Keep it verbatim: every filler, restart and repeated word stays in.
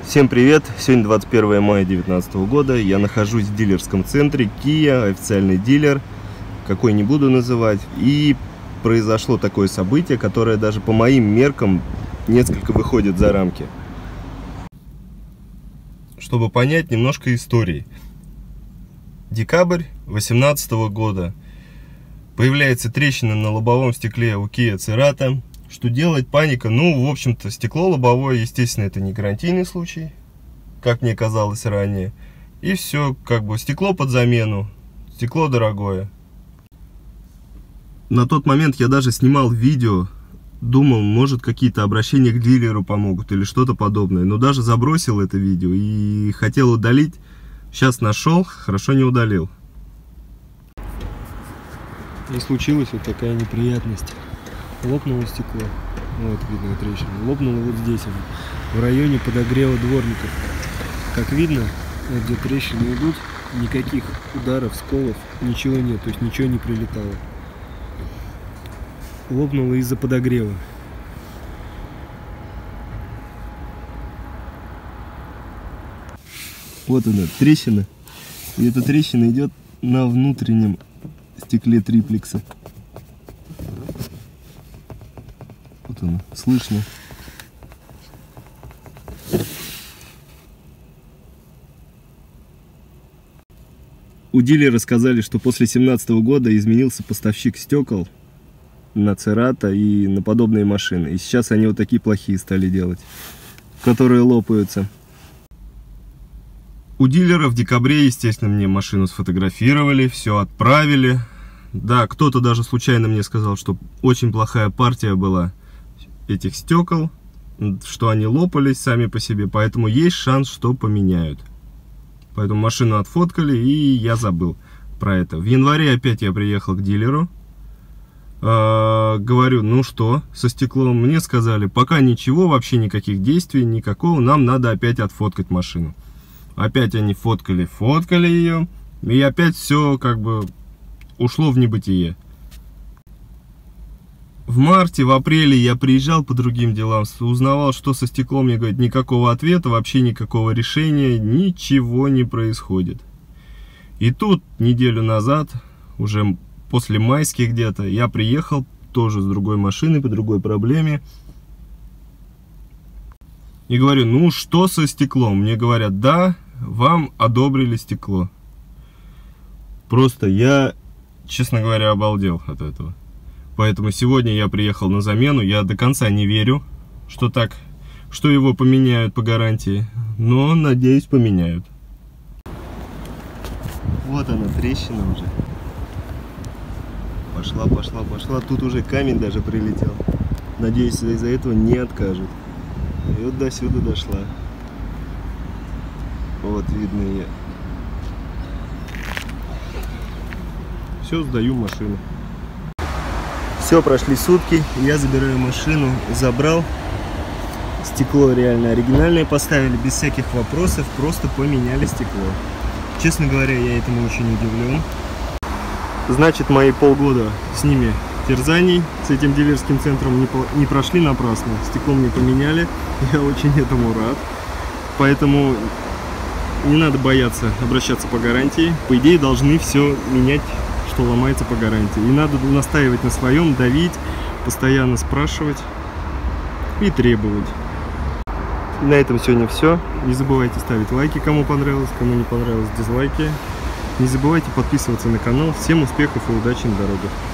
Всем привет! Сегодня двадцать первое мая две тысячи девятнадцатого года. Я нахожусь в дилерском центре Kia, официальный дилер, какой не буду называть. И произошло такое событие, которое даже по моим меркам несколько выходит за рамки. Чтобы понять немножко истории. Декабрь две тысячи восемнадцатого года. Появляется трещина на лобовом стекле у Kia Cerato. Что делать? Паника. Ну, в общем-то, стекло лобовое, естественно, это не гарантийный случай, как мне казалось ранее. И все, как бы, стекло под замену. Стекло дорогое. На тот момент я даже снимал видео. Думал, может, какие-то обращения к дилеру помогут или что-то подобное. Но даже забросил это видео и хотел удалить. Сейчас нашел, хорошо не удалил. И случилась вот такая неприятность. Лопнуло стекло. Вот видно трещина. Лопнуло вот здесь оно, в районе подогрева дворников. Как видно, вот где трещины идут, никаких ударов, сколов, ничего нет, то есть ничего не прилетало. Лопнуло из-за подогрева. Вот она, трещина. И эта трещина идет на внутреннем стекле триплекса. Вот она, слышно. У дилера сказали, что после две тысячи семнадцатого года изменился поставщик стекол на Cerato и на подобные машины. И сейчас они вот такие плохие стали делать, которые лопаются. У дилера в декабре, естественно, мне машину сфотографировали, все отправили. Да, кто-то даже случайно мне сказал, что очень плохая партия была этих стекол, что они лопались сами по себе, поэтому есть шанс, что поменяют. Поэтому машину отфоткали, и я забыл про это. В январе опять я приехал к дилеру. Э, говорю, ну что, со стеклом? Мне сказали, пока ничего, вообще никаких действий, никакого, нам надо опять отфоткать машину. Опять они фоткали, фоткали ее, и опять все как бы ушло в небытие. В марте, в апреле я приезжал по другим делам, узнавал, что со стеклом, мне говорят, никакого ответа, вообще никакого решения, ничего не происходит. И тут неделю назад, уже после майских где-то, я приехал тоже с другой машиной, по другой проблеме. И говорю, ну что со стеклом? Мне говорят, да, вам одобрили стекло. Просто я, честно говоря, обалдел от этого. Поэтому сегодня я приехал на замену. Я до конца не верю, что так, что его поменяют по гарантии. Но, надеюсь, поменяют. Вот она, трещина уже. Пошла, пошла, пошла. Тут уже камень даже прилетел. Надеюсь, из-за этого не откажут. И вот до сюда дошла. Вот, видно ее. Все, сдаю машину. Все, прошли сутки, я забираю машину, забрал. Стекло реально оригинальное поставили, без всяких вопросов, просто поменяли стекло. Честно говоря, я этому очень удивлен. Значит, мои полгода с ними терзаний, с этим дилерским центром не, по, не прошли напрасно. Стекло мне поменяли, я очень этому рад. Поэтому не надо бояться обращаться по гарантии. По идее, должны все менять, что ломается по гарантии. И надо настаивать на своем, давить, постоянно спрашивать и требовать. На этом сегодня все. Не забывайте ставить лайки, кому понравилось, кому не понравилось, дизлайки. Не забывайте подписываться на канал. Всем успехов и удачи на дорогах.